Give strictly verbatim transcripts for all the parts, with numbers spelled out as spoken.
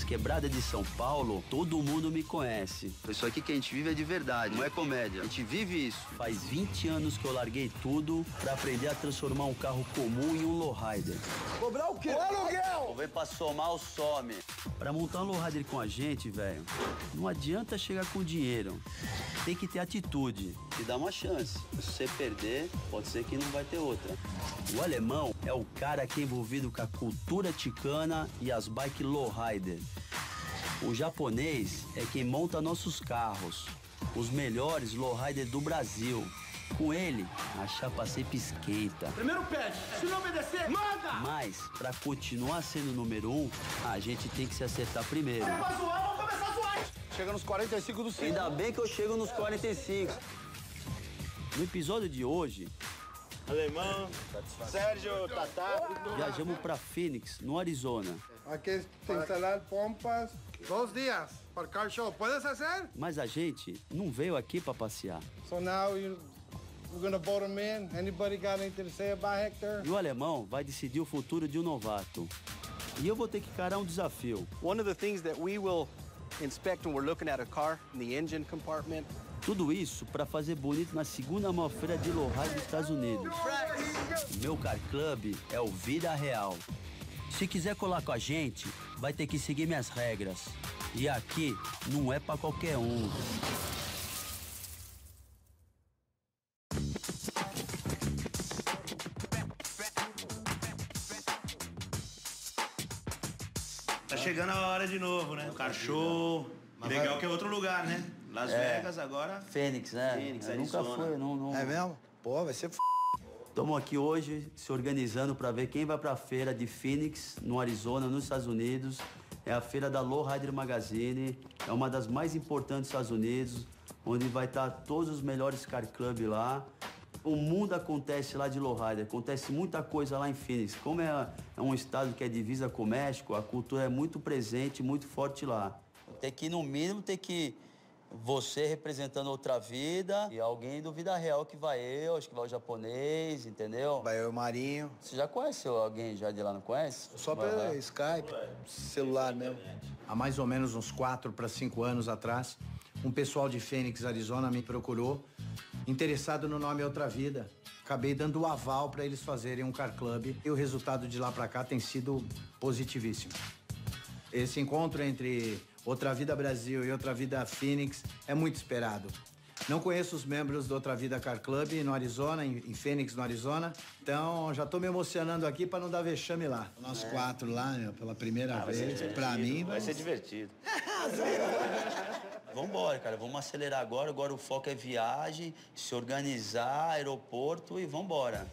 quebradas de São Paulo, todo mundo me conhece. Isso aqui que a gente vive é de verdade, não é comédia. A gente vive isso. Faz vinte anos que eu larguei tudo pra aprender a transformar um carro comum em um lowrider. Cobrar o quê? O aluguel! Vou ver pra somar o some. Pra montar um lowrider com a gente, velho, não adianta chegar com dinheiro. Tem que ter atitude e dar uma chance. Se você perder, pode ser que não vai ter outra. O alemão é o cara que é envolvido com a cultura ticana e as bike lowrider. O japonês é quem monta nossos carros, os melhores lowrider do Brasil. Com ele, a chapa sempre esquenta. Primeiro pede, se não obedecer, manda! Mas, pra continuar sendo o número um, a gente tem que se acertar primeiro. É pra zoar, vamos começar a zoar! Chega nos quarenta e cinco do cinco. Ainda bem que eu chego nos quarenta e cinco. No episódio de hoje, Alemão, Sérgio, Tatá. viajamos pra Phoenix, no Arizona. Aqui tem instalar pompas. Dois dias para car show. Puedes fazer? Mas a gente não veio aqui pra passear. So now you, we're gonna vote him in. Anybody got anything to say about Hector? E o alemão vai decidir o futuro de um novato. E eu vou ter que encarar um desafio. One of the things that we will inspect when we're looking at a car in the engine compartment. Tudo isso pra fazer bonito na segunda maior feira de lowrider dos Estados Unidos. Meu Car Club é o Vida Real. Se quiser colar com a gente, vai ter que seguir minhas regras. E aqui não é pra qualquer um. Tá chegando a hora de novo, né? Car show. Legal que é outro lugar, né? Las É. Vegas agora. Fênix, né? Phoenix, Eu nunca Arizona. fui, não, não... É mesmo? Pô, vai ser f... Estamos aqui hoje se organizando para ver quem vai para a feira de Phoenix, no Arizona, nos Estados Unidos. É a feira da Lowrider Magazine, é uma das mais importantes dos Estados Unidos, onde vai estar todos os melhores car club lá. O mundo acontece lá de lowrider, acontece muita coisa lá em Phoenix. Como é, é um estado que é divisa com o México, a cultura é muito presente, muito forte lá. Tem que, no mínimo, ter que você representando outra vida e alguém do Vida Real que vai eu, acho que vai o japonês, entendeu? Vai eu e o Marinho. Você já conhece alguém já de lá, não conhece? Só Vai pelo lá. Skype, celular mesmo. Há mais ou menos uns quatro para cinco anos atrás, um pessoal de Phoenix, Arizona, me procurou, interessado no nome Outra Vida. Acabei dando o aval para eles fazerem um car club e o resultado de lá para cá tem sido positivíssimo. Esse encontro entre Outra Vida Brasil e Outra Vida Phoenix é muito esperado. Não conheço os membros do Outra Vida Car Club no Arizona, em, em Phoenix, no Arizona. Então, já tô me emocionando aqui para não dar vexame lá. Nós quatro lá, meu, pela primeira vez. Pra mim, Vai ser divertido. Vambora, cara, vamos acelerar agora. Agora o foco é viagem, se organizar, aeroporto e vambora.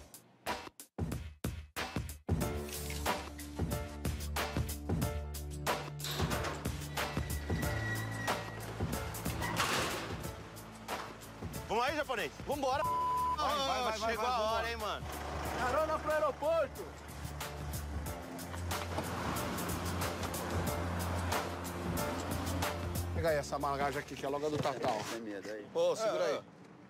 Vamos aí, japonês? Vambora! Vai, vai, vai, Chegou vai, a vambora. hora, hein, mano? Carona pro aeroporto. Pega aí essa bagagem aqui, que é logo a do Tatal. Sem medo aí. Ô, segura aí.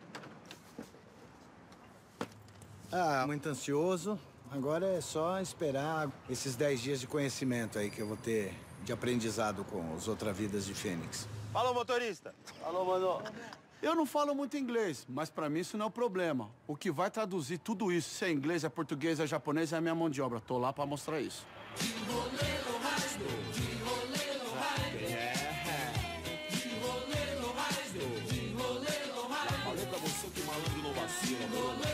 Ah, muito ansioso. Agora é só esperar esses dez dias de conhecimento aí que eu vou ter de aprendizado com os Outra Vidas de Fênix. Falou, motorista. Alô, mano. Eu não falo muito inglês, mas pra mim isso não é o problema. O que vai traduzir tudo isso, se é inglês, é português, é japonês, é a minha mão de obra. Tô lá pra mostrar isso. Falei pra você que malandro não vacila, mano.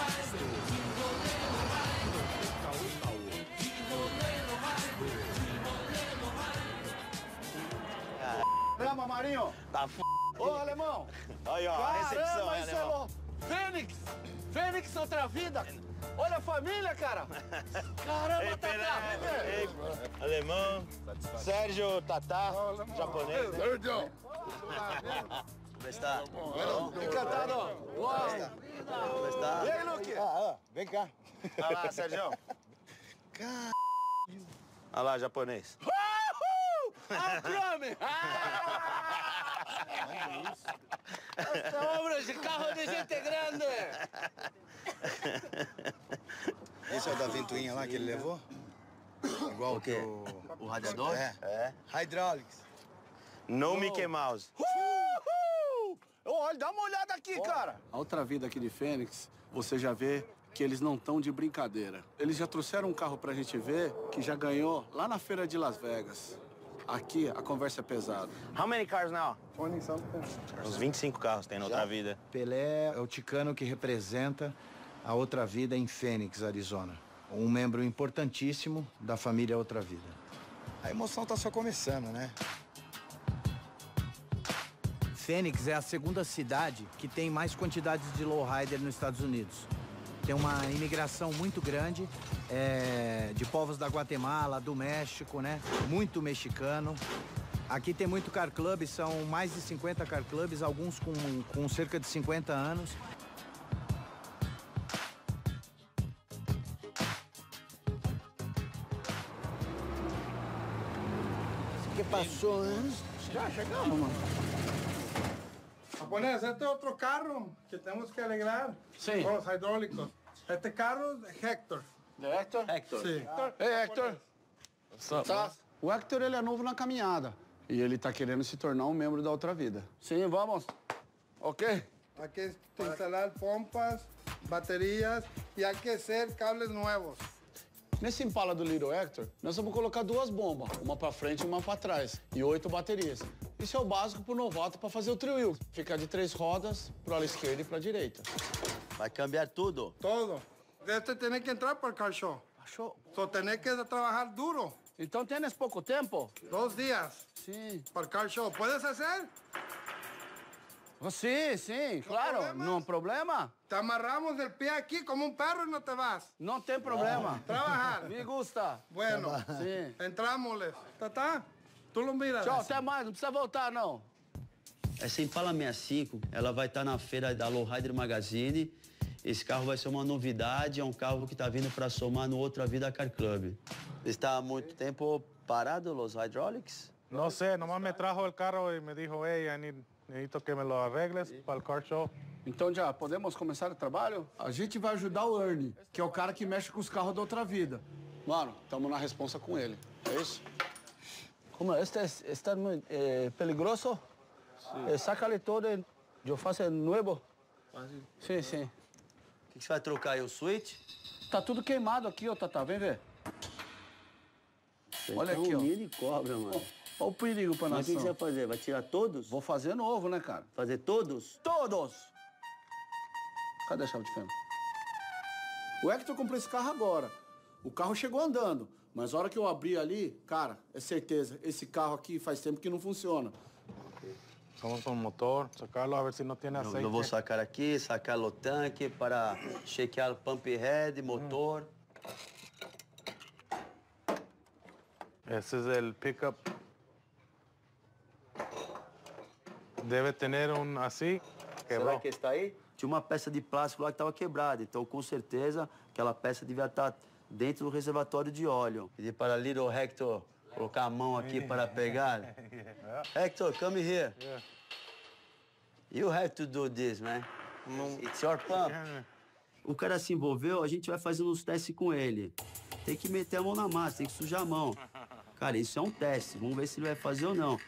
Drama, Marinho. Tá f... Ô, alemão. Aí, ó, a recepção, Caramba, hein, isso é alemão? louco. Fênix. Fênix, Outra Vida. Olha a família, cara. Caramba, Ei, Tatá. Pelé, ei, alemão, Sérgio, Tatá, japonês, né? Sérgio. Como está? Encantado. Uau. Como está? E aí, Luke? Ah, ah, vem cá. Olha lá, Sérgio. Olha lá, japonês. Abrame. Essa obra de carro de gente grande. Esse é o da ventoinha lá que ele levou? Igual O quê? do... O radiador? É. É. Hydraulics. No Mickey Mouse. Uhul! Olha, dá uma olhada aqui, cara. A outra vida aqui de Fênix, você já vê que eles não estão de brincadeira. Eles já trouxeram um carro pra gente ver que já ganhou lá na feira de Las Vegas. Aqui a conversa é pesada. How many cars now? twenty something. Uns vinte e cinco carros tem na outra vida. Pelé é o ticano que representa a Outra Vida em Phoenix, Arizona. Um membro importantíssimo da família Outra Vida. A emoção tá só começando, né? Phoenix é a segunda cidade que tem mais quantidades de lowrider nos Estados Unidos. Tem uma imigração muito grande é, de povos da Guatemala, do México, né? Muito mexicano. Aqui tem muito car club, são mais de cinquenta car clubs, alguns com, com cerca de cinquenta anos. O que passou, hein? Já chegamos, mano. Japonés, este es otro carro que tenemos que alegrar Sí. con los hidráulicos. Este carro es de Hector. De Hector? Hector. Sí. Ei, Hector. Tá. O Hector, ele é novo na caminhada. E ele tá querendo se tornar um membro da Outra Vida. Sim, vamos. Ok? Hay que instalar pompas, baterías y hay que hacer cables nuevos. Nesse Impala do Little Hector, nós vamos colocar duas bombas, uma pra frente e uma pra trás, e oito baterias. Isso é o básico pro novato pra fazer o trio. Ficar de três rodas, pro ala esquerda e pra direita. Vai cambiar tudo. Todo. Este tiene que entrar para el car show. Achou? So, tenés que trabajar duro. Então tienes pouco tempo? Dos días Sim. para el car show. ¿Puedes hacer? Sim, sim, claro. problema? Não problema? Te amarramos el pie aquí como un perro y no te vas. Não tem problema. Trabajar. Me gusta. Bueno, Sim. entrámosles. ¿Tá, tá? Tú lo miras. Tchau, até mais. Não precisa voltar, não. Essa Impala sessenta e cinco, ela vai estar na feira da Lowrider Magazine. Esse carro vai ser uma novidade, é um carro que está vindo para somar no Outra Vida Car Club. Está há muito tempo parado, los hydraulics? No sé, nomás me trajo el carro y me dijo, hey, I need, necesito que me lo arregles para el car show. Então já podemos começar o trabalho? A gente vai ajudar o Ernie, que é o cara que mexe com os carros da Outra Vida. Mano, estamos na responsa com ele. É isso? Como este está muito eh, peligroso? Eh, sácale todo, eu faço novo. Sim, sim. O que, que você vai trocar aí, o switch? Tá tudo queimado aqui, ó, Tata. Vem ver. Olha Então, aqui, ó. um milho e cobra, mano. Olha o perigo pra Mas o que, que nação. você vai fazer? Vai tirar todos? Vou fazer novo, né, cara? Fazer todos? Todos! Cadê a chave de fenda? O Hector comprou esse carro agora. O carro chegou andando. Mas a hora que eu abri ali, cara, é certeza, esse carro aqui faz tempo que não funciona. Vamos con motor, sacarlo a ver si no tiene Eu, aceite. eu vou sacar aqui, sacar o tanque para chequear o pump head, motor. Ese es el pickup. Debe tener un así, Será quebró. que está aí? Tinha uma peça de plástico lá que estava quebrada, então com certeza aquela peça devia estar dentro do reservatório de óleo. Pedi para Little Hector colocar a mão aqui para pegar. Hector, come here. Yeah. You have to do this, man. It's your pump. O cara se envolveu, a gente vai fazendo uns testes com ele. Tem que meter a mão na massa, tem que sujar a mão. Cara, isso é um teste. Vamos ver se ele vai fazer ou não.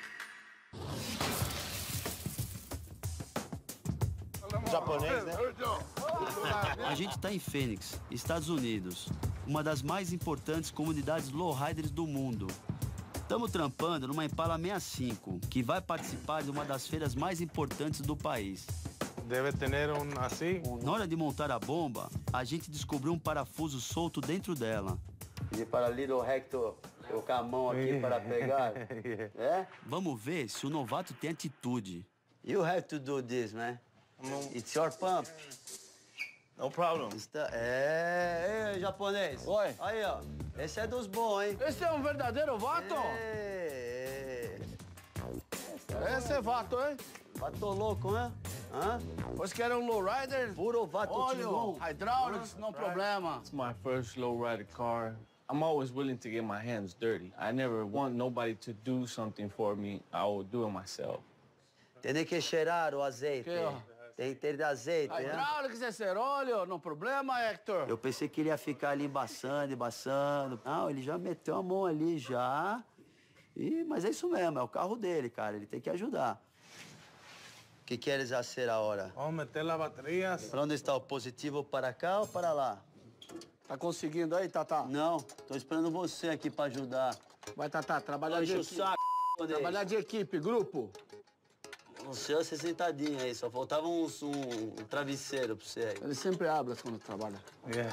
Japonês, né? A gente está em Phoenix, Estados Unidos, uma das mais importantes comunidades lowriders do mundo. Estamos trampando numa Impala sessenta e cinco, que vai participar de uma das feiras mais importantes do país. Debe tener un así. Na hora de montar a bomba, a gente descobriu um parafuso solto dentro dela. Pedi para Little Hector colocar a mão aqui para pegar. É? Vamos ver se o novato tem atitude. You have to do this, man. It's your pump. No problem. Está... É, ei, japonês. Oi. Aí, ó. Esse é dos bons, hein? Esse é um verdadeiro vato? É, Esse é vato, hein? Vato louco, né? Hã? Pois que era um lowrider. Puro vato Óleo, tigão. hydraulics, não problema. It's my first lowrider car. I'm always willing to get my hands dirty. I never want nobody to do something for me. I will do it myself. Tem que cheirar o azeite. Aqui, ó. Tem que ter de azeite, né? Hidráulica, esse óleo, não problema, Hector? Eu pensei que ele ia ficar ali embaçando, embaçando. Não, ele já meteu a mão ali, já. E, mas é isso mesmo, é o carro dele, cara. Ele tem que ajudar. O que queres fazer agora? Vamos meter as baterias. Para onde está o positivo? Para cá ou para lá? Tá conseguindo aí, Tata? Não, tô esperando você aqui para ajudar. Vai, Tata, trabalhar de Enche o equipe. saco, Trabalhar de equipe, grupo. O seu, você sentadinho aí, só faltava uns, um, um travesseiro pra você aí. Ele sempre abre quando trabalha. Yeah.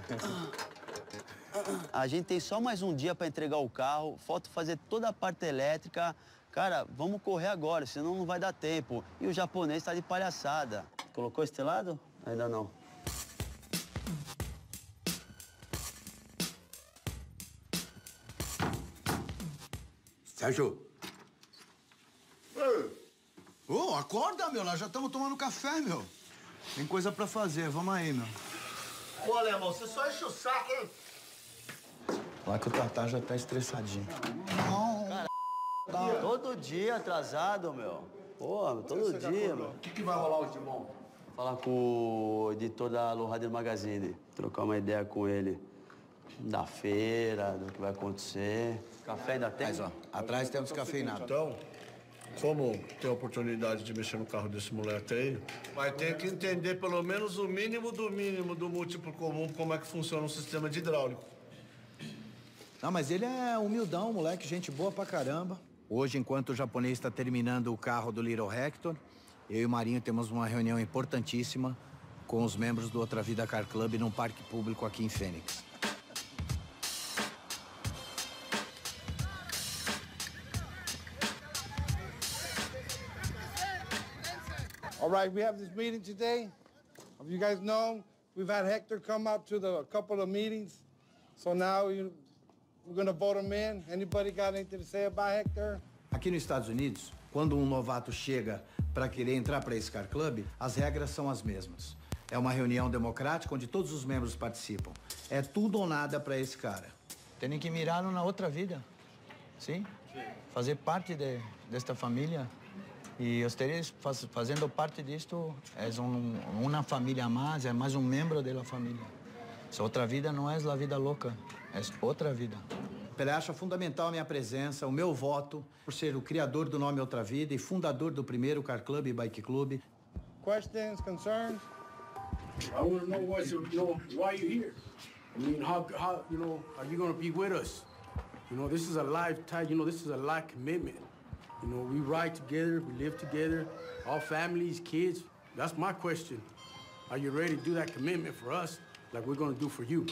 A gente tem só mais um dia para entregar o carro, falta fazer toda a parte elétrica. Cara, vamos correr agora, senão não vai dar tempo. E o japonês tá de palhaçada. Colocou este lado? Ainda não. Sérgio. Ô, oh, acorda, meu. Nós já estamos tomando café, meu. Tem coisa pra fazer. Vamos aí, meu. Pô, Alemão, você só enche o saco, hein? Lá que o Tatá já tá estressadinho. Não. Cara, tá todo dia atrasado, meu. Pô, todo dia, meu. O que, que vai rolar hoje de bom? Falar com o editor da Lowrider Magazine. Trocar uma ideia com ele. Da feira, do que vai acontecer. Café ainda tem? Mas, ó, atrás tem um descafeinado. Então, como tem a oportunidade de mexer no carro desse moleque aí, vai ter que entender pelo menos o mínimo do mínimo do múltiplo comum, como é que funciona um sistema de hidráulico. Não, mas ele é humildão, moleque, gente boa pra caramba. Hoje, enquanto o japonês está terminando o carro do Little Hector, eu e o Marinho temos uma reunião importantíssima com os membros do Outra Vida Car Club num parque público aqui em Phoenix. All right, we have this meeting today. As you guys know, we've had Hector come out to the, a couple of meetings. So now you, we're going to vote him in. Anybody got anything to say about Hector? Aqui nos Estados Unidos, quando um novato chega para querer entrar para esse car club, as regras são as mesmas. É uma reunião democrática onde todos os membros participam. É tudo ou nada para esse cara. Tem que mirar na outra vida, sim? Fazer parte de, desta família. E vocês faz, fazendo parte disto, é um, uma família mais, é mais um membro da família. Essa outra vida não é a vida louca, é outra vida. Ele acha fundamental a minha presença, o meu voto, por ser o criador do nome Outra Vida e fundador do primeiro Car Club e Bike Club. Questions, concerns? I want to know what's, you know, why you here. I mean, how, how, you know, are you going to be with us? You know, this is a lifetime, you know, this is a life commitment. You know, we ride together, we live together, all families, kids. That's my question. Are you ready to do that commitment for us like we're going to do for you?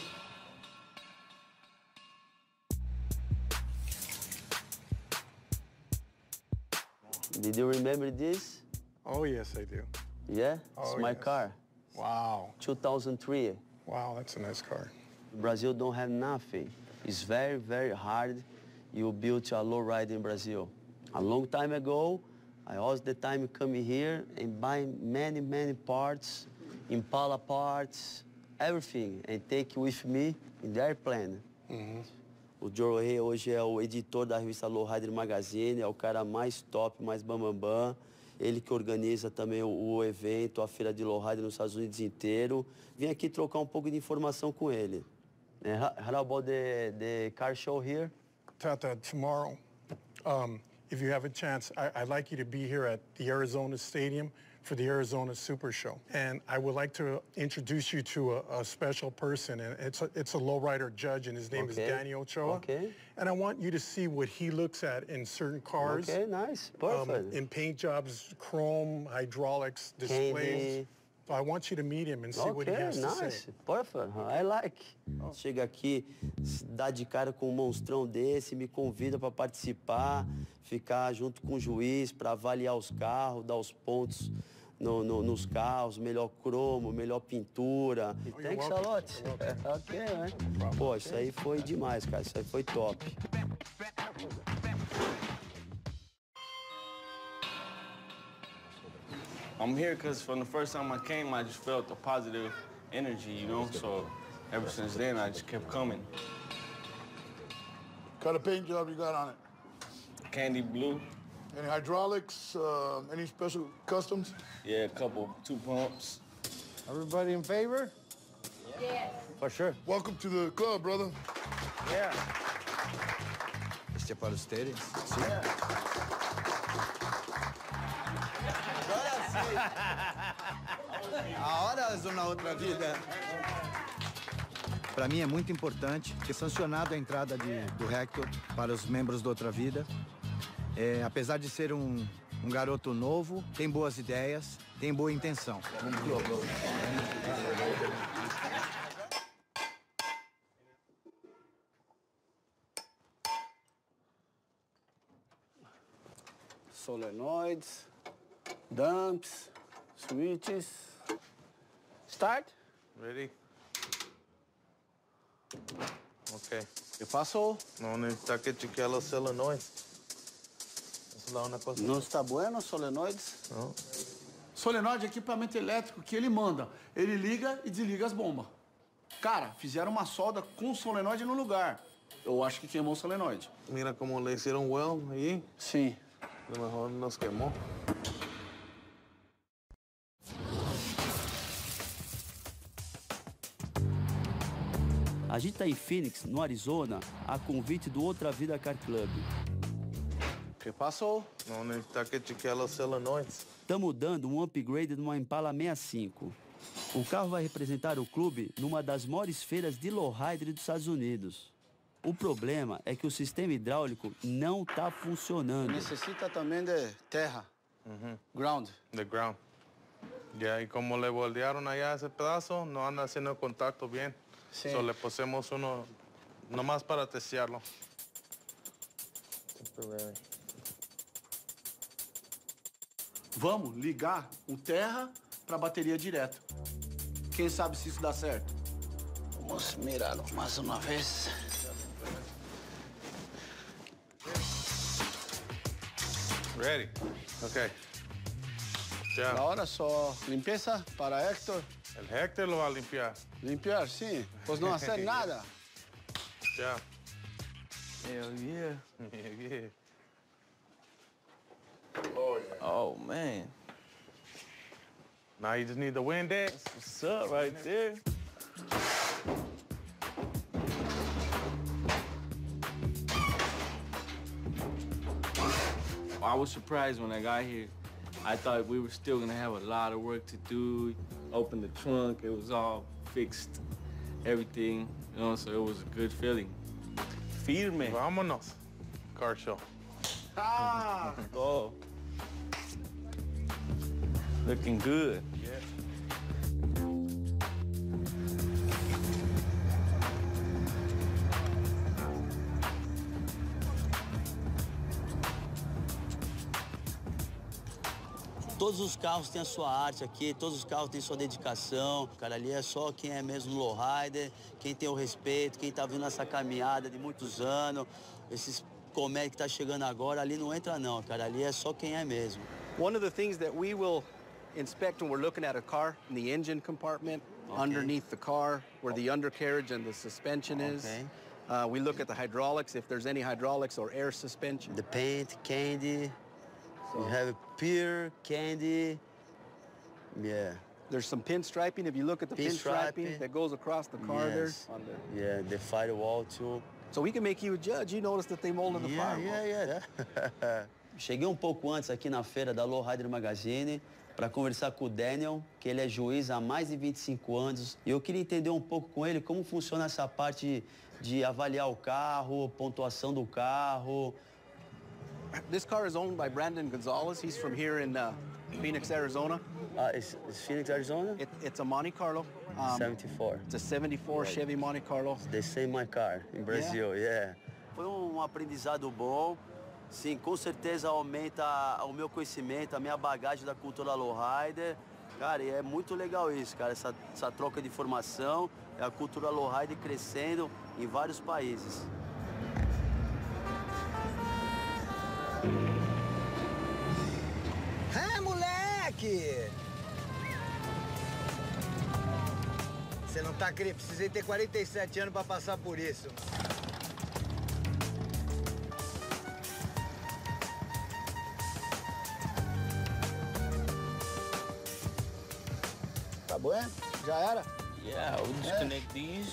Did you remember this? Oh, yes, I do. Yeah? Oh, it's my yes. car. Wow. two thousand three. Wow, that's a nice car. Brazil don't have nothing. It's very, very hard. You build a low ride in Brazil. A long time ago, I was the time coming here and buying many, many parts, Impala parts, everything, and take with me in the airplane. Mm-hmm. O Joe Rey hoje é o editor da revista Lowrider Magazine, é o cara mais top, mais bambambam. Bam, bam. Ele que organiza também o, o evento, a feira de Lowrider nos Estados Unidos inteiro. Vim aqui trocar um pouco de informação com ele. How, how about the, the car show here? Tata, tomorrow, um, if you have a chance, I, I'd like you to be here at the Arizona Stadium for the Arizona Super Show. And I would like to introduce you to a, a special person. And it's a, it's a lowrider judge, and his name okay. is Danny Ochoa. Okay. And I want you to see what he looks at in certain cars. Okay, nice. Perfect. Um, in paint jobs, chrome, hydraulics, displays. Candy. So I want you to meet him and see okay, what he has nice. to say. Perfect. I like. Chega aqui, dá de cara com um monstrão desse, me convida para participar, ficar junto com o juiz para avaliar os carros, dar os pontos no, no, nos carros, melhor cromo, melhor pintura. Oh, Thanks a lot. Ok, né? Pô, isso aí foi demais, cara. Isso aí foi top. I'm here because from the first time I came, I just felt a positive energy, you know? So ever since then, I just kept coming. What kind of paint job you got on it? Candy blue. Any hydraulics, uh, any special customs? Yeah, a couple, two pumps. Everybody in favor? Yes. For sure. Welcome to the club, brother. Yeah. Este é para os tênis? Sim. Agora sim. A hora ou na outra vida. Para mim é muito importante ter sancionado a entrada de, do Hector para os membros do Outra Vida. É, apesar de ser um, um garoto novo, tem boas ideias, tem boa intenção. Solenoids, dumps, switches. Start. Ready? Ok. ¿Qué pasó? No necesita que chequear los solenoides. Eso da una cosa. Não está bueno, solenoides? Não. Solenoide é equipamento elétrico que ele manda. Ele liga e desliga as bombas. Cara, fizeram uma solda com solenoide no lugar. Eu acho que queimou o solenoide. Mira como le hicieron well ahí. Sim. A lo mejor nos quemó. A gente está em Phoenix, no Arizona, a convite do Outra Vida Car Club. Que passou? No necesita que chequear los solenoides. Estamos dando um upgrade numa Impala sessenta e cinco. O carro vai representar o clube numa das maiores feiras de lowrider dos Estados Unidos. O problema é que o sistema hidráulico não está funcionando. Necessita também de terra. Ujú. Ground. The ground. Ya, y como le voltearon allá ese pedazo, no anda haciendo contacto bien. Sí. So le pusimos uno nomás para testearlo. Temporary. Vamos ligar o terra para a bateria direto. Quem sabe se isso dá certo? Vamos mirar mais uma vez. Ready? Ok. Ya. Ahora só limpeza para Héctor. El Hector lo va a limpiar. Limpiar, sim. Pois não hacer nada. Ya. Hell yeah. Yeah. Oh, yeah. Oh, man. Now you just need the Windex. What's up right there? I was surprised when I got here. I thought we were still gonna have a lot of work to do. Open the trunk, it was all fixed, everything, you know, so it was a good feeling. Firme. Vámonos. Car show. Ah! Oh. Looking good. Yeah. Todos os carros têm a sua arte aqui, todos os carros têm sua dedicação. Cara, ali é só quem é mesmo lowrider, quem tem o respeito, quem tá vindo nessa caminhada de muitos anos. Esses comédios que tá chegando agora, ali não entra não, cara. Ali é só quem é mesmo. One of the things that we will inspect when we're looking at a car, in the engine compartment, Okay. underneath the car, where the undercarriage and the suspension is. Okay. Uh, we look at the hydraulics, if there's any hydraulics or air suspension. The paint, candy, you have pear, candy, yeah. There's some pinstriping. If you look at the pinstriping, Pinstriping. that goes across the car Yes. there. On the... Yeah, the firewall too. So we can make you a judge. You notice that they molded the Yeah, firewall. yeah, yeah. Cheguei um pouco antes aqui na feira da Lowrider Magazine para conversar com o Daniel, que ele é juiz há mais de vinte e cinco anos. E eu queria entender um pouco com ele como funciona essa parte de avaliar o carro, pontuação do carro. This car is owned by Brandon Gonzalez. He's from here in uh, Phoenix, Arizona. Ah, it's, it's Phoenix, Arizona? It, it's a Monte Carlo. Um, seventy-four. It's a seventy-four Right. Chevy Monte Carlo. They say my car in Brazil, yeah. Foi um aprendizado bom. Sim, com certeza aumenta o meu conhecimento, a minha bagagem da cultura lowrider. Cara, e é muito legal isso, cara, essa, essa troca de informação, é a cultura lowrider crescendo em vários países. É, moleque! Você não tá querendo? Precisei ter quarenta e sete anos pra passar por isso. bueno? Já era? Yeah, we'll disconnect yeah. these.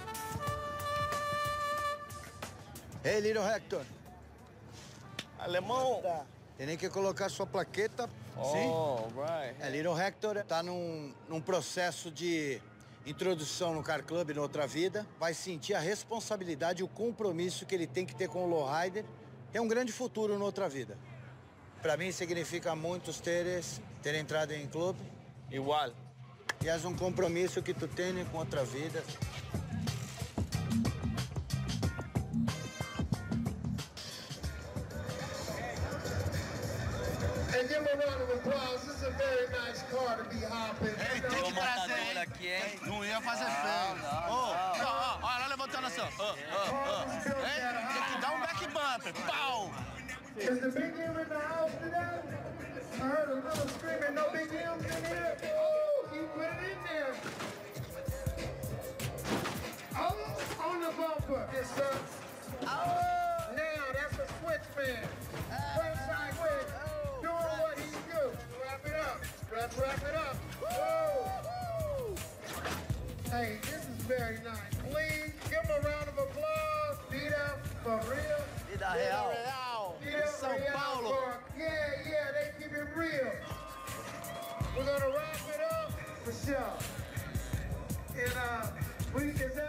Hey, little Hector. Alemão. Tem que colocar sua plaqueta. Oh, Sim. right. É, Little Hector tá num, num processo de introdução no Car Club no Outra Vida. Vai sentir a responsabilidade e o compromisso que ele tem que ter com o Lowrider. Tem um grande futuro no Outra Vida. Para mim significa muito teres ter entrado em clube. Igual. E é um compromisso que tu tem com Outra Vida. And give him a round of applause. This is a very nice car to be hopping. Ei, tem que trazer, aqui, hein? Não ia fazer feio. Ó, ó, ó, ela levantando assim, ó. Ó, ó, ó. Tem que dar um back bumper. Pau! Is the Big M in the house today? I heard a little screaming, no Big M's in here. Oh, he put it in there. Oh, on the bumper. Yes, sir. Oh, now that's a switch man. Front side switch. Doing what he do. Wrap it up. Let's wrap it up. Whoa. Hey, this is very nice. Please give him a round of applause. Vida for real. Vida real. Vida São Paulo. for- Yeah, yeah, they keep it real. We're gonna wrap it up for sure. And uh, we is that